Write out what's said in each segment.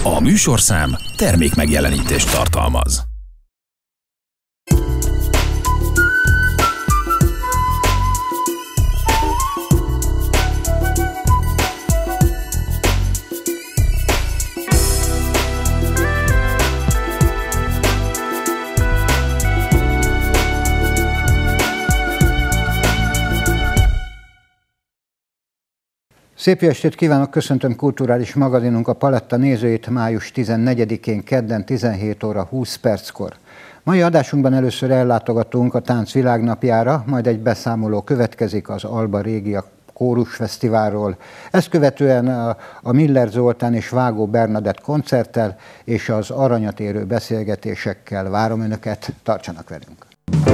A műsorszám termékmegjelenítést tartalmaz. Szép jó estét kívánok, köszöntöm kulturális magazinunk a Paletta nézőit május 14-én kedden 17 óra 20 perckor. Mai adásunkban először ellátogatunk a Tánc Világnapjára, majd egy beszámoló következik az Alba Régia Kórusfesztiválról. Ezt követően a Miller Zoltán és Vágó Bernadett koncerttel és az aranyat érő beszélgetésekkel várom Önöket, tartsanak velünk!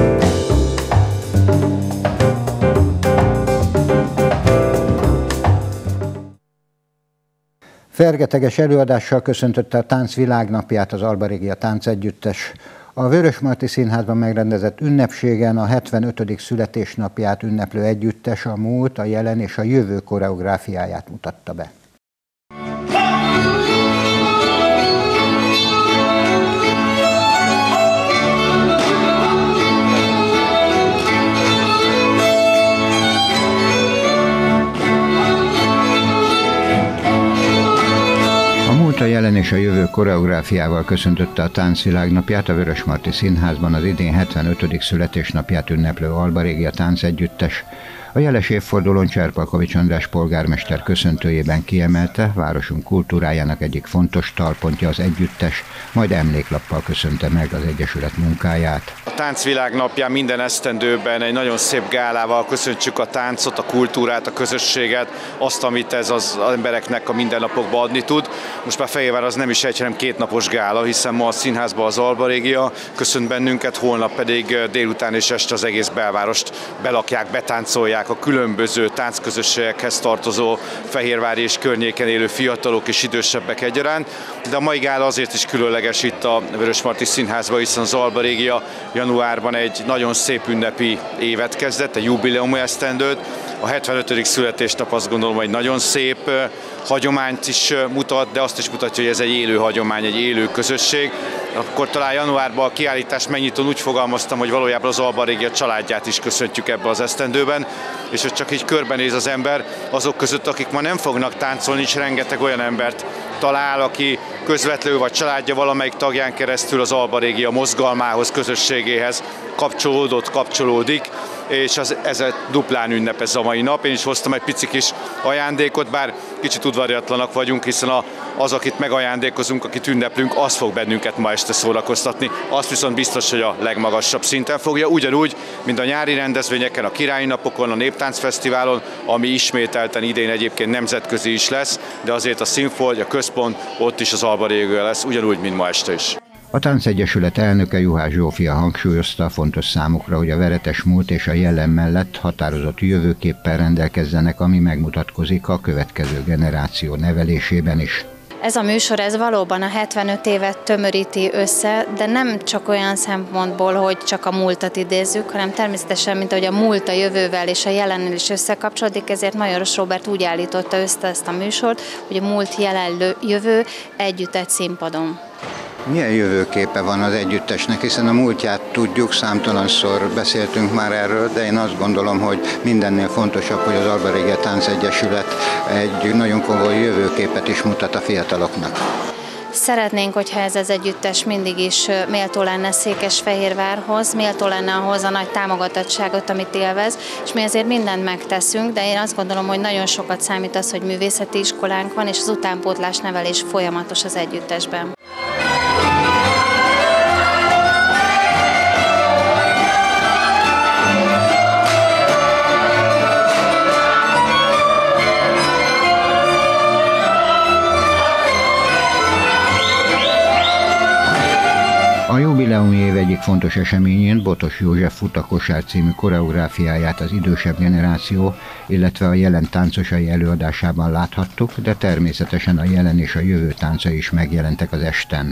Fergeteges előadással köszöntötte a Tánc Világnapját az Alba Régia Táncegyüttes. A Vörösmarty Színházban megrendezett ünnepségen a 75. születésnapját ünneplő együttes a múlt, a jelen és a jövő koreográfiáját mutatta be. A jelen és a jövő koreográfiával köszöntötte a Tánc Világnapját a Vörösmarty Színházban az idén 75. születésnapját ünneplő Alba Régia Táncegyüttes. A jeles évfordulón Cserpalkovics András polgármester köszöntőjében kiemelte, városunk kultúrájának egyik fontos talpontja az együttes, majd emléklappal köszönte meg az egyesület munkáját. A Tánc Világnapján minden esztendőben egy nagyon szép gálával köszöntsük a táncot, a kultúrát, a közösséget, azt, amit ez az embereknek a mindennapokban adni tud. Most már Fehérvár az nem is egy, hanem kétnapos gála, hiszen ma a színházban az Alba Régia köszönt bennünket, holnap pedig délután és este az egész belvárost belakják, betáncolják a különböző táncközösségekhez tartozó fehérvári és környéken élő fiatalok és idősebbek egyaránt. De a mai gála azért is különleges itt a Vörösmarty Színházban, hiszen az Alba Régia januárban egy nagyon szép ünnepi évet kezdett, egy jubileumi esztendőt. A 75. születésnap azt gondolom, hogy nagyon szép hagyományt is mutat, de azt is mutatja, hogy ez egy élő hagyomány, egy élő közösség. Akkor talán januárban a kiállítás megnyitón úgy fogalmaztam, hogy valójában az Alba Régia családját is köszöntjük ebbe az esztendőben, és hogy csak így körbenéz az ember, azok között, akik ma nem fognak táncolni, is rengeteg olyan embert talál, aki közvetlenül vagy családja valamelyik tagján keresztül az Alba Régia mozgalmához, közösségéhez kapcsolódik, és ez duplán ünnepez a mai nap. Én is hoztam egy pici kis ajándékot, bár kicsit udvariatlanak vagyunk, hiszen az, akit megajándékozunk, akit ünneplünk, az fog bennünket ma este szórakoztatni. Azt viszont biztos, hogy a legmagasabb szinten fogja, ugyanúgy, mint a nyári rendezvényeken, a Királyi Napokon, a Néptáncfesztiválon, ami ismételten idén egyébként nemzetközi is lesz, de azért a színfolt, a központ, ott is az Alba Régia lesz, ugyanúgy, mint ma este is. A Táncegyesület elnöke Juhász Zsófia hangsúlyozta fontos számukra, hogy a veretes múlt és a jelen mellett határozott jövőképpel rendelkezzenek, ami megmutatkozik a következő generáció nevelésében is. Ez a műsor, ez valóban a 75 évet tömöríti össze, de nem csak olyan szempontból, hogy csak a múltat idézzük, hanem természetesen, mint ahogy a múlt a jövővel és a jelennel is összekapcsolódik, ezért Majoros Róbert úgy állította össze ezt a műsort, hogy a múlt, jelen, jövő együtt egy színpadon. Milyen jövőképe van az együttesnek, hiszen a múltját tudjuk, számtalanszor beszéltünk már erről, de én azt gondolom, hogy mindennél fontosabb, hogy az Alba Régia Táncegyesület egy nagyon komoly jövőképet is mutat a fiataloknak. Szeretnénk, hogyha ez az együttes mindig is méltó lenne Székesfehérvárhoz, méltó lenne ahhoz a nagy támogatottságot, amit élvez, és mi ezért mindent megteszünk, de én azt gondolom, hogy nagyon sokat számít az, hogy művészeti iskolánk van, és az utánpótlás nevelés folyamatos az együttesben. A jubileumi év egyik fontos eseményén Botos József Futakosár című koreográfiáját az idősebb generáció, illetve a jelen táncosai előadásában láthattuk, de természetesen a jelen és a jövő táncai is megjelentek az esten.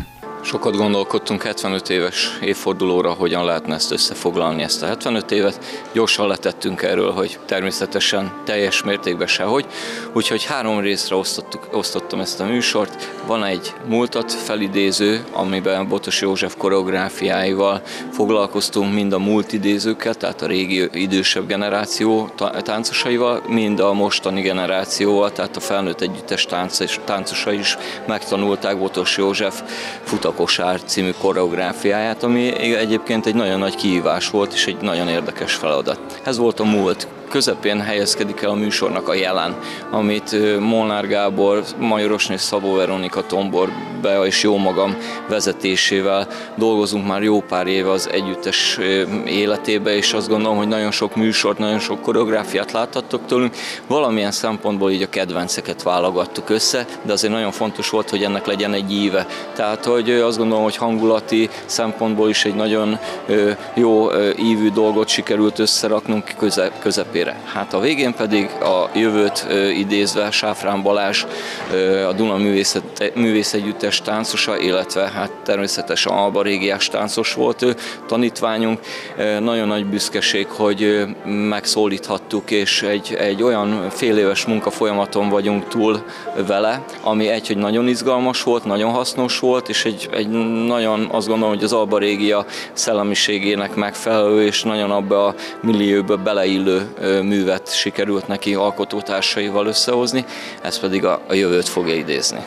Sokat gondolkodtunk 75 éves évfordulóra, hogyan lehetne ezt összefoglalni, ezt a 75 évet. Gyorsan letettünk erről, hogy természetesen teljes mértékben sehogy. Úgyhogy 3 részre osztottam ezt a műsort. Van egy múltat felidéző, amiben Botos József koreográfiáival foglalkoztunk, mind a múlt idézőkkel, tehát a régi idősebb generáció táncosaival, mind a mostani generációval, tehát a felnőtt együttes táncosai is megtanulták Botos József Futakosár című koreográfiáját, ami egyébként egy nagyon nagy kihívás volt, és egy nagyon érdekes feladat. Ez volt a múlt. Közepén helyezkedik el a műsornak a jelen, amit Molnár Gábor, Majorosné Szabó Veronika, Tombor Bea és jó magam vezetésével dolgozunk már jó pár éve az együttes életébe, és azt gondolom, hogy nagyon sok műsort, nagyon sok koreográfiát láthattok tőlünk. Valamilyen szempontból így a kedvenceket válogattuk össze, de azért nagyon fontos volt, hogy ennek legyen egy íve. Tehát, hogy azt gondolom, hogy hangulati szempontból is egy nagyon jó ívű dolgot sikerült összeraknunk közepén. Hát a végén pedig a jövőt idézve Sáfrán Balázs, a Duna Művész Együttes táncosa, illetve hát természetesen Alba Régiás táncos volt ő, tanítványunk. Nagyon nagy büszkeség, hogy megszólíthattuk, és egy olyan féléves munkafolyamaton vagyunk túl vele, ami hogy nagyon izgalmas volt, nagyon hasznos volt, és egy nagyon, azt gondolom, hogy az Alba Régia szellemiségének megfelelő, és nagyon abba a millióba beleillő művet sikerült neki alkotótársaival összehozni, ez pedig a jövőt fogja idézni.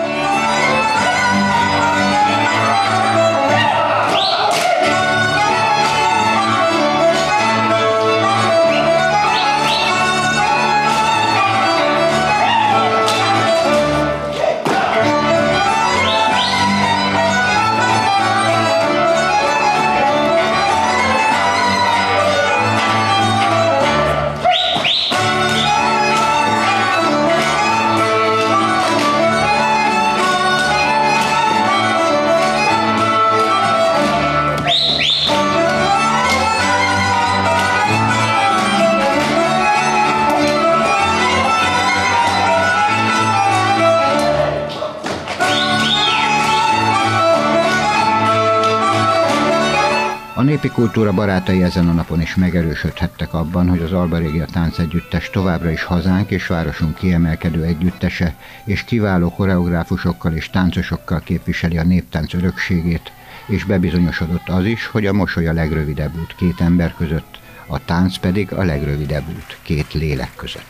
A népi kultúra barátai ezen a napon is megerősödhettek abban, hogy az Alba Régia Táncegyüttes továbbra is hazánk és városunk kiemelkedő együttese, és kiváló koreográfusokkal és táncosokkal képviseli a néptánc örökségét, és bebizonyosodott az is, hogy a mosoly a legrövidebb út 2 ember között, a tánc pedig a legrövidebb út 2 lélek között.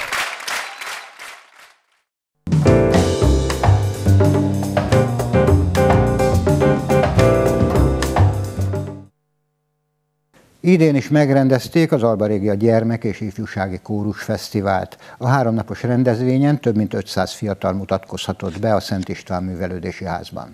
Idén is megrendezték az Alba Régia Gyermek és Ifjúsági Kórus Fesztivált. A 3 napos rendezvényen több mint 500 fiatal mutatkozhatott be a Szent István Művelődési Házban.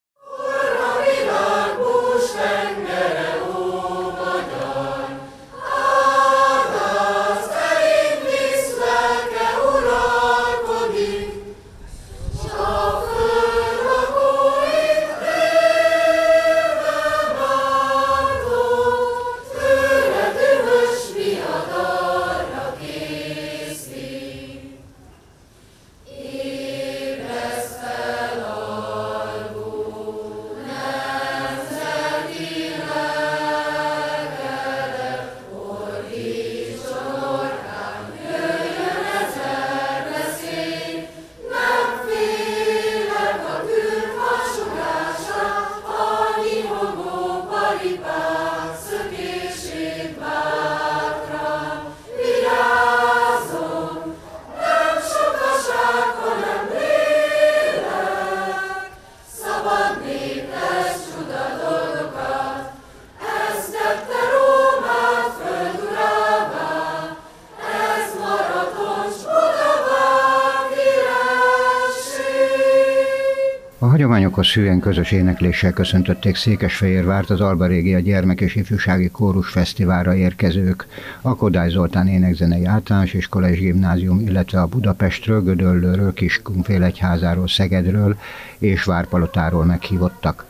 A hagyományokhoz hűen közös énekléssel köszöntötték Székesfehérvárt az Alba Régia Gyermek és Ifjúsági Kórus Fesztiválra érkezők. A Kodály Zoltán Énekzenei Általános Iskola és Gimnázium, illetve a Budapestről, Gödöllőről, Kiskunfélegyházáról, Szegedről és Várpalotáról meghívottak.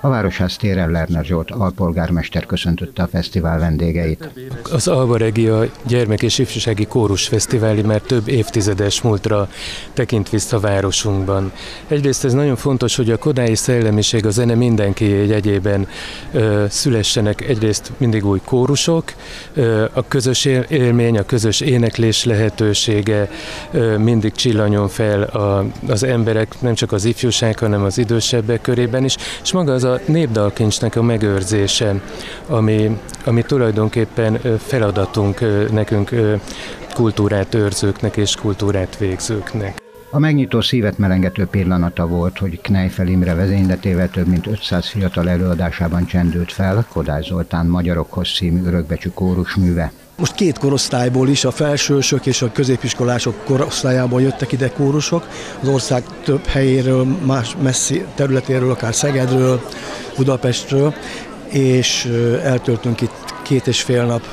A Városház téren Lerner Zsolt alpolgármester köszöntötte a fesztivál vendégeit. Az Alba Regia Gyermek- és Ifjúsági Kórusfesztivál már több évtizedes múltra tekint vissza városunkban. Egyrészt ez nagyon fontos, hogy a kodályi szellemiség, a zene mindenki jegyében szülessenek egyrészt mindig új kórusok, a közös élmény, a közös éneklés lehetősége mindig csillanjon fel az emberek, nem csak az ifjúság, hanem az idősebbek körében is, és maga az a népdalkincsnek a megőrzése, ami tulajdonképpen feladatunk nekünk kultúrát őrzőknek és kultúrát végzőknek. A megnyitó szívet melengető pillanata volt, hogy Kneiffel Imre vezényletével több mint 500 fiatal előadásában csendült fel Kodály Zoltán Magyarokhoz című örökbecsű kórusműve. Most két korosztályból is, a felsősök és a középiskolások korosztályából jöttek ide kórusok, az ország több helyéről, más messzi területéről, akár Szegedről, Budapestről, és eltöltünk itt 2,5 nap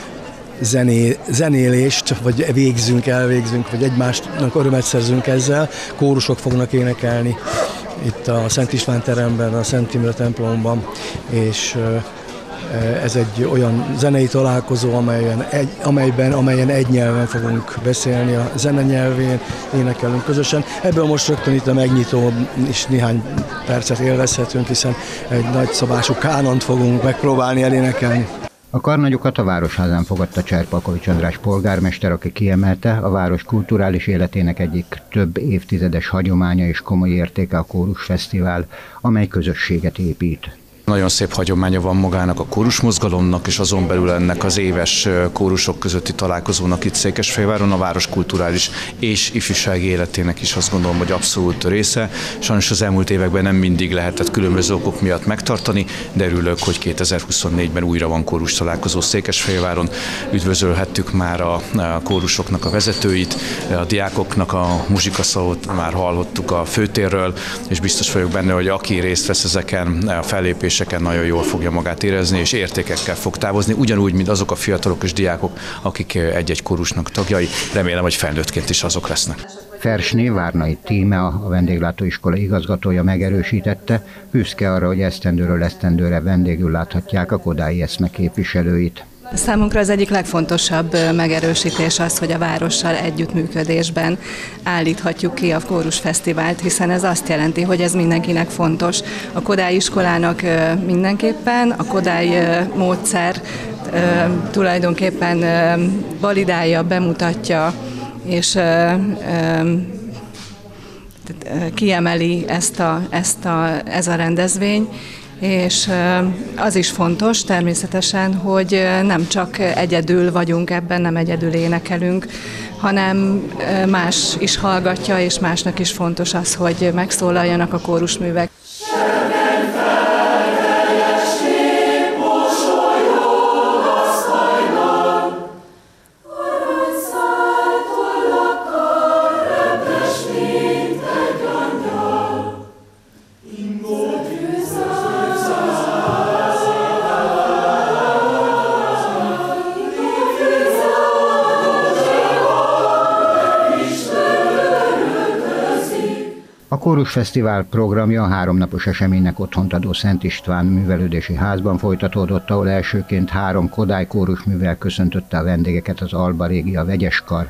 zenélést, vagy elvégzünk, vagy egymásnak örömet szerzünk ezzel. Kórusok fognak énekelni itt a Szent István teremben, a Szent Imre templomban, és ez egy olyan zenei találkozó, amelyen egy nyelven fogunk beszélni, a zene nyelvén énekelünk közösen. Ebből most rögtön itt a megnyitó is néhány percet élvezhetünk, hiszen egy nagyszabású kánont fogunk megpróbálni elénekelni. A karnagyokat a Városházán fogadta Cserpalkovics András polgármester, aki kiemelte, a város kulturális életének egyik több évtizedes hagyománya és komoly értéke a Kórusfesztivál, amely közösséget épít. Nagyon szép hagyománya van magának a kórusmozgalomnak, és azon belül ennek az éves kórusok közötti találkozónak itt Székesfehérváron, a város kulturális és ifjúsági életének is azt gondolom, hogy abszolút része. Sajnos az elmúlt években nem mindig lehetett különböző okok miatt megtartani, de örülök, hogy 2024-ben újra van kórus találkozó Székesfehérváron. Üdvözölhettük már a kórusoknak a vezetőit, a diákoknak a muzsikaszót már hallottuk a főtérről, és biztos vagyok benne, hogy aki részt vesz ezeken a fellépéseken, nagyon jól fogja magát érezni, és értékekkel fog távozni, ugyanúgy, mint azok a fiatalok és diákok, akik egy-egy kórusnak tagjai, remélem, hogy felnőttként is azok lesznek. Fersné Várnai Tíme, a vendéglátóiskola igazgatója megerősítette, büszke arra, hogy esztendőről esztendőre vendégül láthatják a kodályi eszme képviselőit. Számunkra az egyik legfontosabb megerősítés az, hogy a várossal együttműködésben állíthatjuk ki a Kórusfesztivált, hiszen ez azt jelenti, hogy ez mindenkinek fontos. A Kodály iskolának mindenképpen, a Kodály módszer tulajdonképpen validálja, bemutatja, és kiemeli ez a rendezvény. És az is fontos természetesen, hogy nem csak egyedül vagyunk ebben, nem egyedül énekelünk, hanem más is hallgatja, és másnak is fontos az, hogy megszólaljanak a kórusművek. A Kórusfesztivál programja a 3 napos eseménynek otthont adó Szent István művelődési házban folytatódott, ahol elsőként 3 Kodály kórusművel köszöntötte a vendégeket az Alba Regia vegyes kar.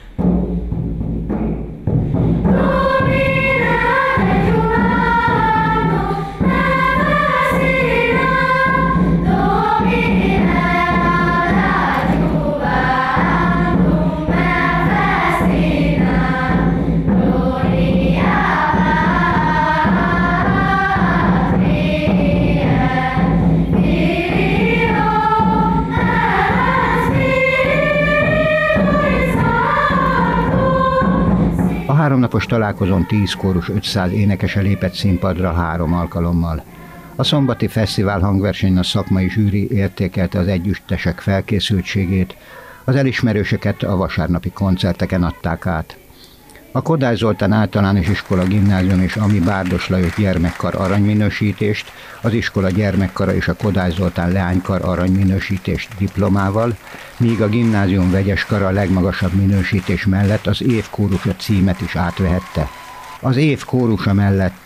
A 3 napos találkozón 10 kórus 500 énekese lépett színpadra 3 alkalommal. A szombati fesztivál hangversenyen a szakmai zsűri értékelte az együttesek felkészültségét, az elismerősöket a vasárnapi koncerteken adták át. A Kodály Zoltán Általános Iskola Gimnázium és Ami Bárdos Lajos gyermekkar aranyminősítést, az iskola gyermekkara és a Kodály Zoltán leánykar aranyminősítést diplomával, míg a gimnázium vegyes kara a legmagasabb minősítés mellett az év kórusa címet is átvehette. Az év kórusa mellett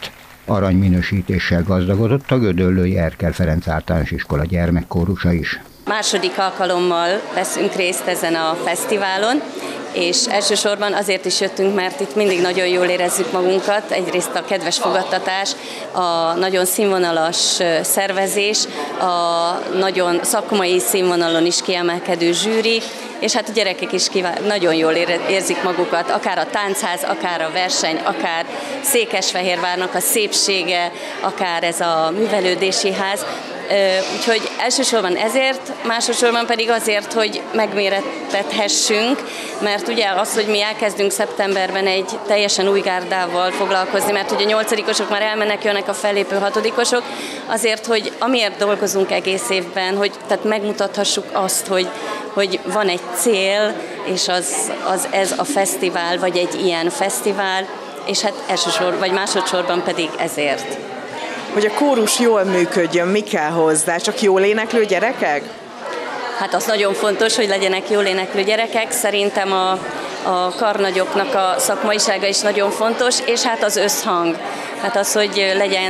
Aranyminősítéssel gazdagodott a gödöllői Erkel Ferenc Általános Iskola gyermekkórusa is. Második alkalommal veszünk részt ezen a fesztiválon, és elsősorban azért is jöttünk, mert itt mindig nagyon jól érezzük magunkat. Egyrészt a kedves fogadtatás, a nagyon színvonalas szervezés, a nagyon szakmai színvonalon is kiemelkedő zsűri, és hát a gyerekek is nagyon jól érzik magukat, akár a táncház, akár a verseny, akár Székesfehérvárnak a szépsége, akár ez a művelődési ház. Úgyhogy elsősorban ezért, másodszorban pedig azért, hogy megmérettethessünk, mert ugye az, hogy mi elkezdünk szeptemberben egy teljesen új gárdával foglalkozni, mert ugye 8-osok már elmennek, jönnek a fellépő 6-osok, azért, hogy amiért dolgozunk egész évben, hogy tehát megmutathassuk azt, hogy van egy cél, és ez a fesztivál, vagy egy ilyen fesztivál, és hát elsősorban, vagy másodszorban pedig ezért. Hogy a kórus jól működjön, mi kell hozzá? Csak jól éneklő gyerekek? Hát az nagyon fontos, hogy legyenek jól éneklő gyerekek. Szerintem a karnagyoknak a szakmaisága is nagyon fontos, és hát az összhang. Hát az, hogy legyen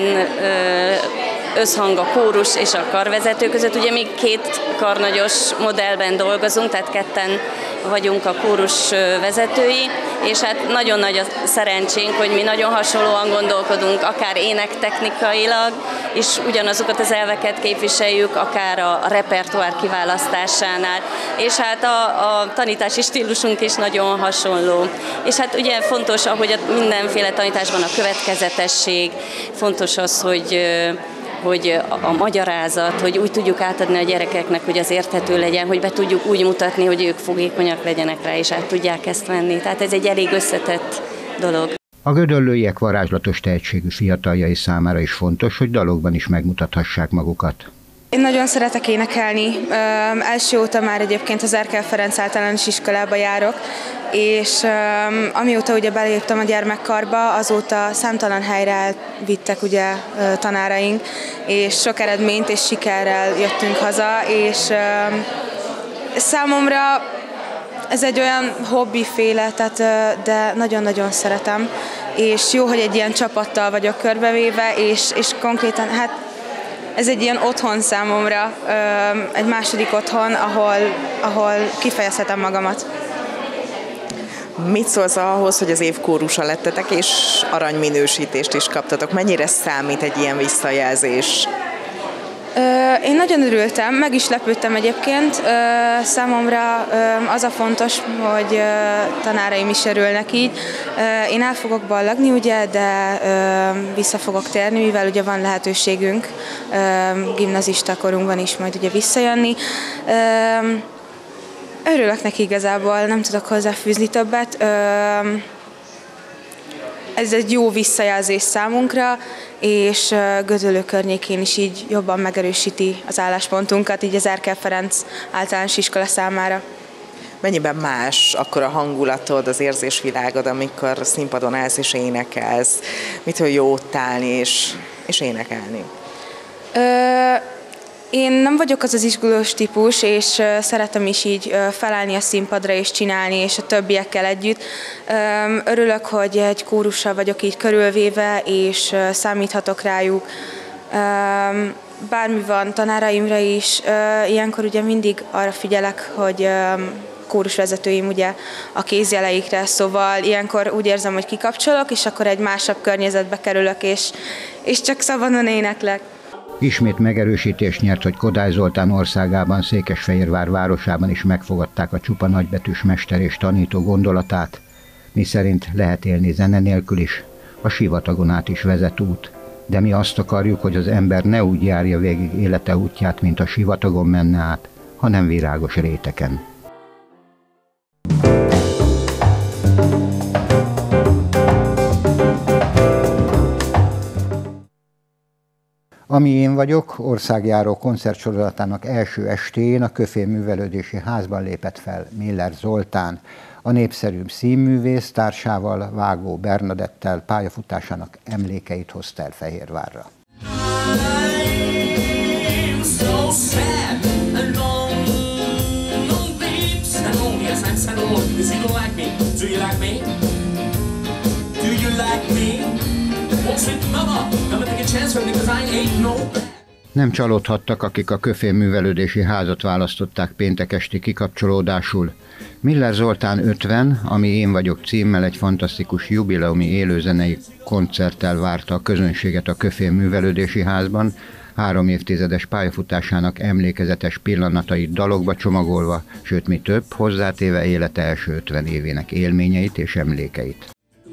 összhang a kórus és a karvezető között. Ugye mi 2 karnagyos modellben dolgozunk, tehát 2-en vagyunk a kórus vezetői, és hát nagyon nagy a szerencsénk, hogy mi nagyon hasonlóan gondolkodunk, akár énektechnikailag, és ugyanazokat az elveket képviseljük, akár a repertoár kiválasztásánál, és hát a tanítási stílusunk is nagyon hasonló. És hát ugye fontos, ahogy a mindenféle tanításban a következetesség, fontos az, hogy a magyarázat, hogy úgy tudjuk átadni a gyerekeknek, hogy az érthető legyen, hogy be tudjuk úgy mutatni, hogy ők fogékonyak legyenek rá, és át tudják ezt venni. Tehát ez egy elég összetett dolog. A gödöllőiek varázslatos tehetségű fiataljai számára is fontos, hogy dalokban is megmutathassák magukat. Én nagyon szeretek énekelni. Első óta már egyébként az Erkel Ferenc Általános Iskolába járok, és amióta ugye beléptem a gyermekkarba, azóta számtalan helyre vittek ugye tanáraink, és sok eredményt és sikerrel jöttünk haza, és számomra ez egy olyan hobbiféle, de nagyon-nagyon szeretem, és jó, hogy egy ilyen csapattal vagyok körbevéve, és konkrétan hát ez egy ilyen otthon számomra, egy második otthon, ahol kifejezhetem magamat. Mit szólsz ahhoz, hogy az év kórusa lettetek, és aranyminősítést is kaptatok? Mennyire számít egy ilyen visszajelzés? Én nagyon örültem, meg is lepődtem egyébként. Számomra az a fontos, hogy tanáraim is örülnek így. Én el fogok ballagni, ugye, de vissza fogok térni, mivel ugye van lehetőségünk gimnazista korunkban is majd ugye visszajönni. Örülök neki igazából, nem tudok hozzáfűzni többet. Ez egy jó visszajelzés számunkra, és Gödöllő környékén is így jobban megerősíti az álláspontunkat, így az Erkel Ferenc Általános Iskola számára. Mennyiben más akkor a hangulatod, az érzésvilágod, amikor a színpadon állsz és énekelsz? Mitől jó ott állni és énekelni? Én nem vagyok az izgulós típus, és szeretem is így felállni a színpadra és csinálni, és a többiekkel együtt. Örülök, hogy egy kórussal vagyok így körülvéve, és számíthatok rájuk. Bármi van, tanáraimra is. Ilyenkor ugye mindig arra figyelek, hogy kórusvezetőim ugye a kézjeleikre, szóval ilyenkor úgy érzem, hogy kikapcsolok, és akkor egy másabb környezetbe kerülök, és csak szabadon éneklek. Ismét megerősítést nyert, hogy Kodály Zoltán országában, Székesfehérvár városában is megfogadták a csupa nagybetűs mester és tanító gondolatát, miszerint lehet élni zene nélkül is, a sivatagon át is vezet út. De mi azt akarjuk, hogy az ember ne úgy járja végig élete útját, mint a sivatagon menne át, hanem virágos réteken. Ami én vagyok, országjáró koncertsorozatának első estén a Köfén Művelődési Házban lépett fel Miller Zoltán. A népszerűbb színművész társával, Vágó Bernadettel pályafutásának emlékeit hozta el Fehérvárra. Nem csalódhattak, akik a Köfén művelődési házat választották péntek esti kikapcsolódásul. Miller Zoltán 50, ami Én vagyok címmel egy fantasztikus jubileumi élőzenei koncerttel várta a közönséget a Köfén művelődési házban, 3 évtizedes pályafutásának emlékezetes pillanatait dalokba csomagolva, sőt mi több, hozzátéve élete első 50 évének élményeit és emlékeit.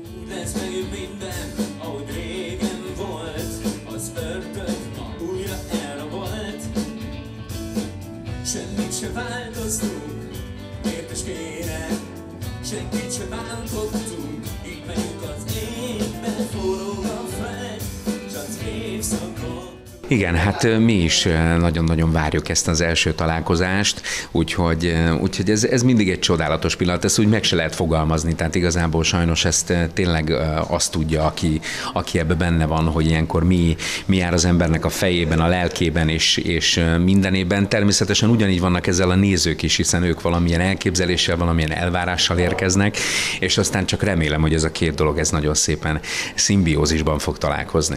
Igen, hát mi is nagyon-nagyon várjuk ezt az első találkozást, úgyhogy ez mindig egy csodálatos pillanat, ezt úgy meg se lehet fogalmazni, tehát igazából sajnos ezt tényleg azt tudja, aki ebbe benne van, hogy ilyenkor mi jár az embernek a fejében, a lelkében és mindenében. Természetesen ugyanígy vannak ezzel a nézők is, hiszen ők valamilyen elképzeléssel, valamilyen elvárással érkeznek, és aztán csak remélem, hogy ez a két dolog ez nagyon szépen szimbiózisban fog találkozni.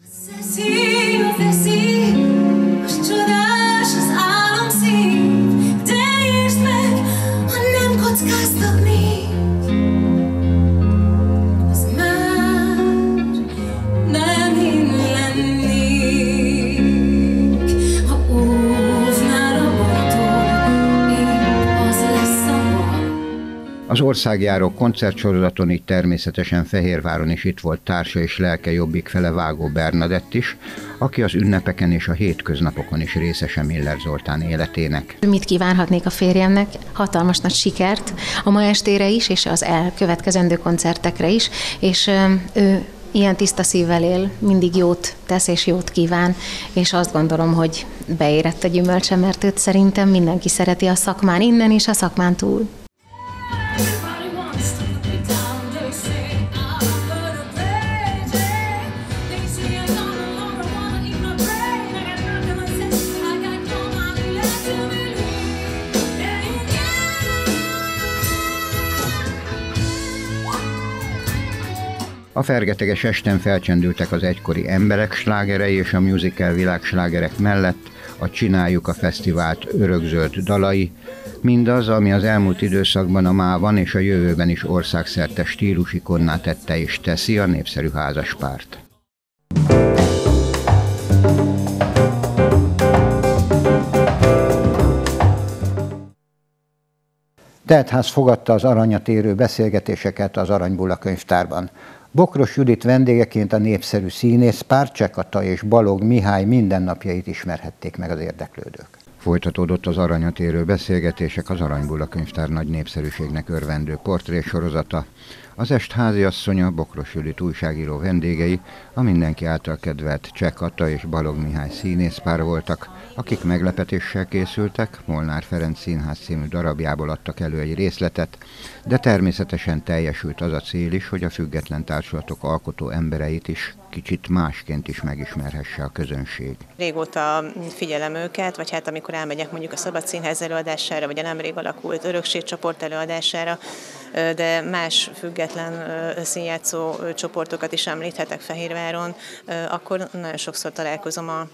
Az országjáró koncertsorozaton így természetesen Fehérváron is itt volt társa és lelke jobbik fele Vágó Bernadett is, aki az ünnepeken és a hétköznapokon is részese Miller Zoltán életének. Mit kívánhatnék a férjemnek? Hatalmas nagy sikert a ma estére is, és az elkövetkezendő koncertekre is, és ő ilyen tiszta szívvel él, mindig jót tesz és jót kíván, és azt gondolom, hogy beérett a gyümölcse, mert őt szerintem mindenki szereti a szakmán innen és a szakmán túl. A fergeteges esten felcsendültek az egykori emberek slágerei és a musical világslágerek mellett a Csináljuk a fesztivált örökzöld dalai, mindaz, ami az elmúlt időszakban a mában és a jövőben is országszerte stílusikonná tette és teszi a népszerű házaspárt. Teltház fogadta az aranyat érő beszélgetéseket az Aranybulla könyvtárban. Bokros Judit vendégeként a népszerű színészpár, Cseh Kata és Balogh Mihály mindennapjait ismerhették meg az érdeklődők. Folytatódott az aranyat érő beszélgetések az Aranybulla könyvtár nagy népszerűségnek örvendő portrésorozata. Az est háziasszonya, Bokros Judit újságíró vendégei a mindenki által kedvelt Cseh Kata és Balogh Mihály színészpár voltak, akik meglepetéssel készültek, Molnár Ferenc Színház című darabjából adtak elő egy részletet, de természetesen teljesült az a cél is, hogy a független társulatok alkotó embereit is kicsit másként is megismerhesse a közönség. Régóta figyelem őket, vagy hát amikor elmegyek mondjuk a Szabad Színház előadására, vagy a nemrég alakult Örökségcsoport előadására, de más független színjátszó csoportokat is említhetek Fehérváron, akkor nagyon sokszor találkozom a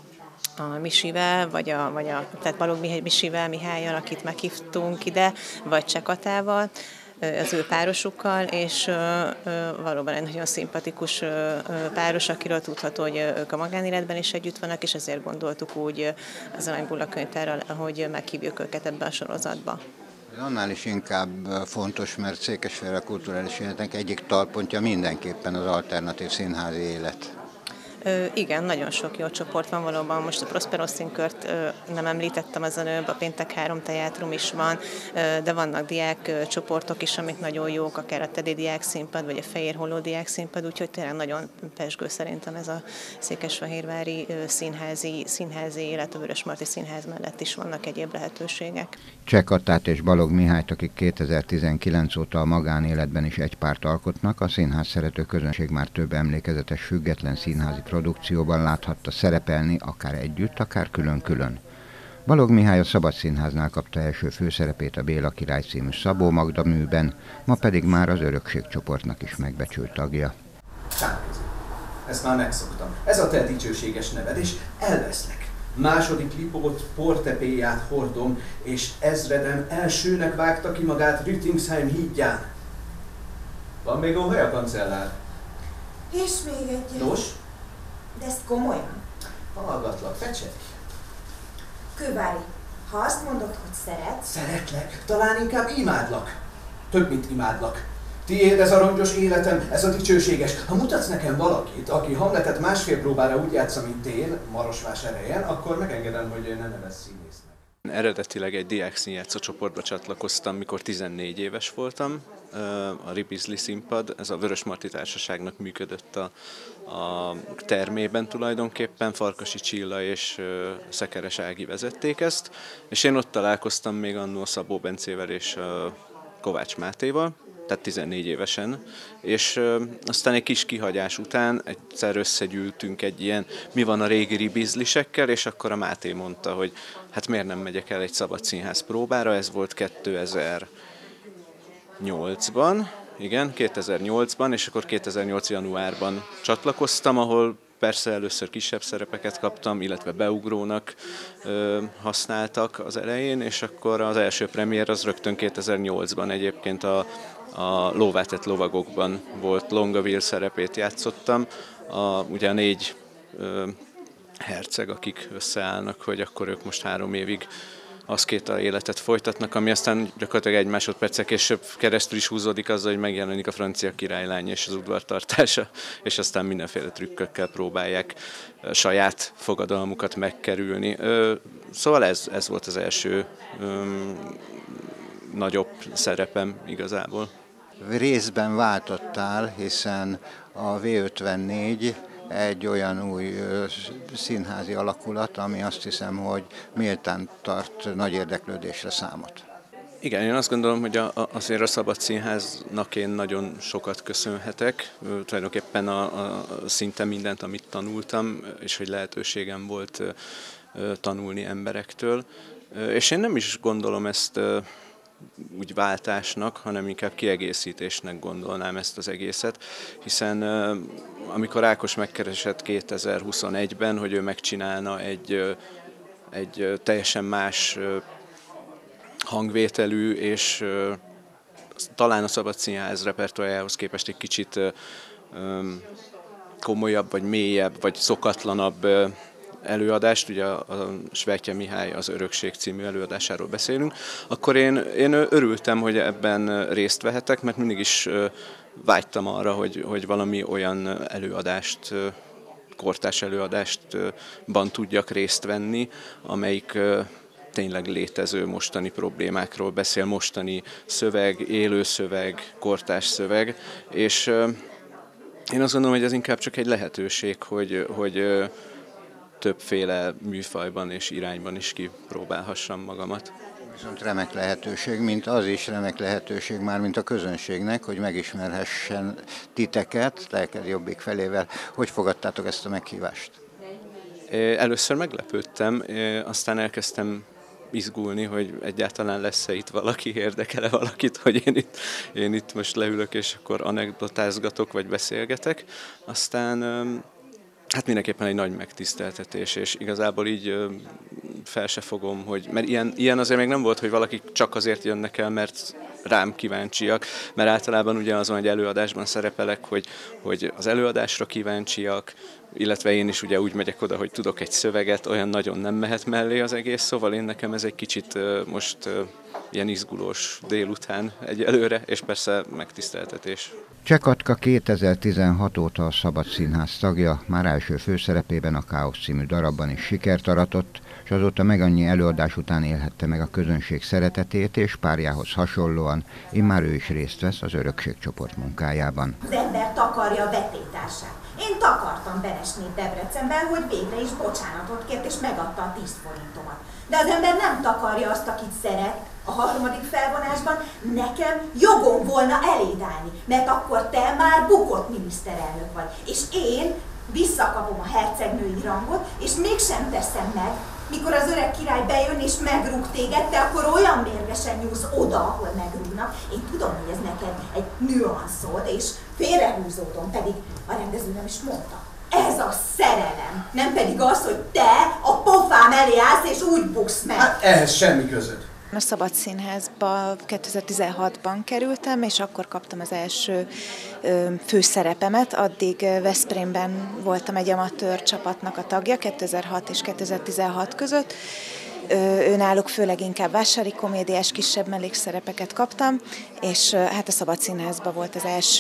Misivel, tehát Balogh Misivel, Mihályal, akit meghívtunk ide, vagy Cseh Katával, az ő párosukkal, és valóban egy nagyon szimpatikus páros, akiről tudható, hogy ők a magánéletben is együtt vannak, és ezért gondoltuk úgy az Aranybulla könyvtárral, hogy meghívjuk őket ebbe a sorozatba. Ez annál is inkább fontos, mert Székesfehérvár a kulturális életnek egyik talpontja mindenképpen az alternatív színházi élet. Igen, nagyon sok jó csoport van valóban. Most a Prospero Színkört nem említettem az előbb, a Péntek 3 teátrum is van, de vannak diák csoportok is, amik nagyon jók, akár a Tedi Diák Színpad, vagy a Fehér Holló Diák Színpad, úgyhogy tényleg nagyon pezsgő szerintem ez a székesfehérvári színházi élet, a Vörösmarty Színház mellett is vannak egyéb lehetőségek. Cseh Katát és Balogh Mihályt, akik 2019 óta a magánéletben is egy párt alkotnak, a színház szerető közönség már több emlékezetes független színházi produkcióban láthatta szerepelni, akár együtt, akár külön-külön. Balogh Mihály a Szabad Színháznál kapta első főszerepét a Béla király című Szabó Magda műben, ma pedig már az Örökségcsoportnak is megbecsült tagja. ezt már megszoktam. Ez a te dicsőséges neved, és elveszlek. Második Lipót portepéját hordom, és ezredem elsőnek vágta ki magát Rüttingsheim hídján. Van még óhaj a kancellár? És még egyet. Nos? De ezt komolyan? Hallgatlak, fecseg. Kővári, ha azt mondod, hogy szeretsz... Szeretlek, talán inkább imádlak. Több, mint imádlak. Tiéd ez a rongyos életem, ez a dicsőséges. Ha mutatsz nekem valakit, aki Hamletet másfél próbára úgy játsza, mint én, Marosvásárhelyen, akkor megengedem, hogy ne nevezz színésznek. Eredetileg egy diák színjátszó csoportba csatlakoztam, mikor 14 éves voltam. A Ribizli színpad, ez a Vörösmarty Társaságnak működött a termében tulajdonképpen, Farkasi Csilla és Szekeres Ági vezették ezt, és én ott találkoztam még annó Szabó Bencével és Kovács Mátéval, tehát 14 évesen, és aztán egy kis kihagyás után egyszer összegyűltünk egy ilyen mi van a régi ribizlisekkel, és akkor a Máté mondta, hogy hát miért nem megyek el egy szabad színház próbára, ez volt 2008-ban, igen, 2008-ban, és akkor 2008. januárban csatlakoztam, ahol persze először kisebb szerepeket kaptam, illetve beugrónak használtak az elején, és akkor az első premier az rögtön 2008-ban egyébként a Lóvátett lovagokban volt, Longaville szerepét játszottam, ugye a 4 herceg, akik összeállnak, hogy akkor ők most 3 évig aszkéta életet folytatnak, ami aztán gyakorlatilag egy másodperccel később keresztül is húzódik azzal, hogy megjelenik a francia királylány és az udvartartása, és aztán mindenféle trükkökkel próbálják saját fogadalmukat megkerülni. Szóval ez volt az első nagyobb szerepem igazából. Részben váltottál, hiszen a V54 egy olyan új színházi alakulat, ami azt hiszem, hogy méltán tart nagy érdeklődésre számot. Igen, én azt gondolom, hogy azért a Szabad Színháznak én nagyon sokat köszönhetek. Tulajdonképpen szinte mindent, amit tanultam, és hogy lehetőségem volt tanulni emberektől. És én nem is gondolom ezt úgy váltásnak, hanem inkább kiegészítésnek gondolnám ezt az egészet, hiszen amikor Ákos megkeresett 2021-ben, hogy ő megcsinálna egy teljesen más hangvételű, és talán a Szabad Színház repertoárjához képest egy kicsit komolyabb, vagy mélyebb, vagy szokatlanabb előadást, ugye a Svejtje Mihály az Örökség című előadásáról beszélünk, akkor én örültem, hogy ebben részt vehetek, mert mindig is vágytam arra, hogy valami olyan előadást, kortárs előadástban tudjak részt venni, amelyik tényleg létező mostani problémákról beszél, mostani szöveg, élő szöveg, kortárs szöveg, és én azt gondolom, hogy ez inkább csak egy lehetőség, hogy többféle műfajban és irányban is kipróbálhassam magamat. Viszont remek lehetőség, mint az is remek lehetőség már, mint a közönségnek, hogy megismerhessen titeket, Lelked Jobbik felével. Hogy fogadtátok ezt a meghívást? Először meglepődtem, aztán elkezdtem izgulni, hogy egyáltalán lesz-e itt valaki, érdekel-e valakit, hogy én itt most leülök és akkor anekdotázgatok vagy beszélgetek. Aztán hát mindenképpen egy nagy megtiszteltetés, és igazából így fel se fogom, mert ilyen azért még nem volt, hogy valaki csak azért jönnek el, mert rám kíváncsiak, mert általában ugye azon egy előadásban szerepelek, hogy az előadásra kíváncsiak, illetve én is ugye úgy megyek oda, hogy tudok egy szöveget, olyan nagyon nem mehet mellé az egész, szóval nekem ez egy kicsit most ilyen izgulós délután egyelőre, és persze megtiszteltetés. Cseh Katka 2016 óta a Szabad Színház tagja, már első főszerepében a Káosz című darabban is sikert aratott, és azóta meg annyi előadás után élhette meg a közönség szeretetét, és párjához hasonlóan immár ő is részt vesz az Örökség csoport munkájában. Az ember takarja a vetétársát. Én takartam Beresnét Debrecenben, hogy végre is bocsánatot kért, és megadta a 10 forintomat. De az ember nem takarja azt, akit szeret. A harmadik felvonásban nekem jogom volna eléd állni, mert akkor te már bukott miniszterelnök vagy. És én visszakapom a hercegnői rangot, és mégsem teszem meg, mikor az öreg király bejön és megrúg téged, te akkor olyan mérgesen nyúlsz oda, ahol megrúgnak. Én tudom, hogy ez neked egy nüanszod, és félrehúzódom, pedig a rendező nem is mondta. Ez a szerelem, nem pedig az, hogy te a pofám elé állsz és úgy buksz meg. Hát ehhez semmi közöd. A Szabad Színházba 2016-ban kerültem, és akkor kaptam az első főszerepemet. Addig Veszprémben voltam egy amatőr csapatnak a tagja 2006 és 2016 között. Náluk főleg inkább vásári komédiás, kisebb mellékszerepeket kaptam, és hát a Szabad Színházban volt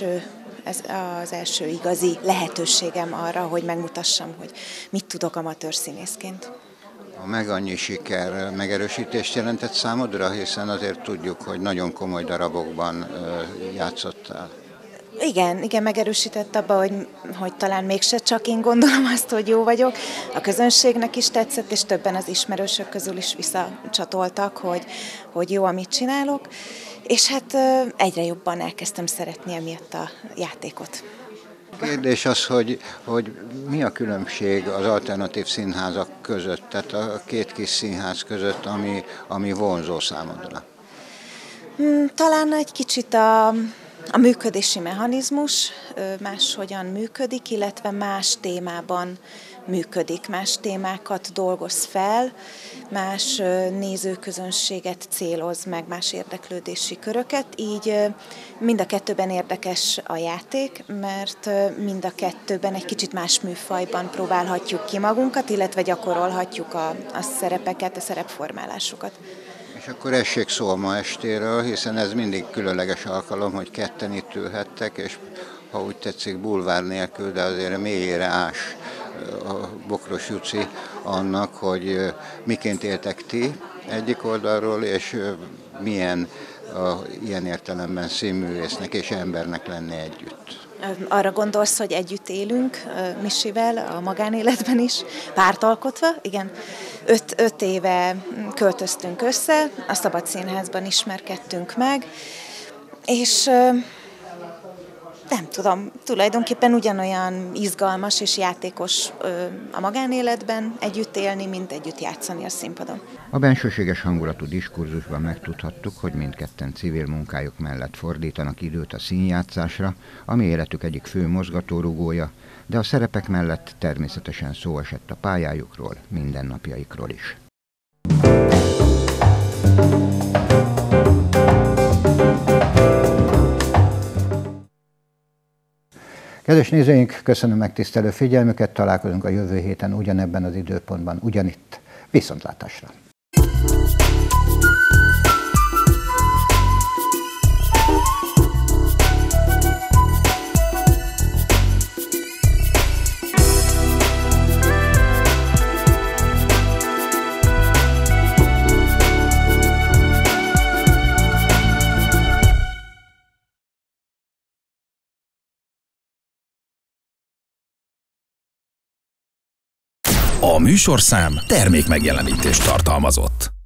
az első igazi lehetőségem arra, hogy megmutassam, hogy mit tudok amatőr színészként. A meg annyi siker megerősítést jelentett számodra, hiszen azért tudjuk, hogy nagyon komoly darabokban játszottál. Igen, megerősített abba, hogy talán mégse csak én gondolom azt, hogy jó vagyok. A közönségnek is tetszett, és többen az ismerősök közül is visszacsatoltak, hogy jó, amit csinálok. És hát egyre jobban elkezdtem szeretni emiatt a játékot. Kérdés az, hogy mi a különbség az alternatív színházak között, tehát a két kis színház között, ami vonzó számodra? Talán egy kicsit a működési mechanizmus máshogyan működik, illetve más témában működik, más témákat dolgoz fel, más nézőközönséget céloz meg, más érdeklődési köröket, így mind a kettőben érdekes a játék, mert mind a kettőben egy kicsit más műfajban próbálhatjuk ki magunkat, illetve gyakorolhatjuk a szerepeket, a szerepformálásokat. És akkor essék szó ma estéről, hiszen ez mindig különleges alkalom, hogy ketten itt ülhettek, és ha úgy tetszik, bulvár nélkül, de azért mélyére ás a Bokros Juci annak, hogy miként éltek ti egyik oldalról, és milyen ilyen értelemben színművésznek és embernek lenni együtt. Arra gondolsz, hogy együtt élünk Misivel a magánéletben is, párt alkotva, igen. 5 éve költöztünk össze, a Szabad Színházban ismerkedtünk meg, és nem tudom, tulajdonképpen ugyanolyan izgalmas és játékos a magánéletben együtt élni, mint együtt játszani a színpadon. A bensőséges hangulatú diskurzusban megtudhattuk, hogy mindketten civil munkájuk mellett fordítanak időt a színjátszásra, ami életük egyik fő mozgatórugója, de a szerepek mellett természetesen szó esett a pályájukról, mindennapjaikról is. Kedves nézőink, köszönöm megtisztelő figyelmüket, találkozunk a jövő héten ugyanebben az időpontban, ugyanitt. Viszontlátásra! A műsorszám termékmegjelenítést tartalmazott.